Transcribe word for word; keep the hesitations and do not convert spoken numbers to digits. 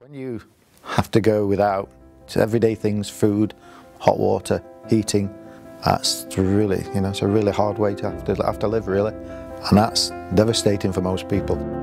When you have to go without everyday things, food, hot water, heating, that's really, you know, it's a really hard way to have to, have to live, really. And that's devastating for most people.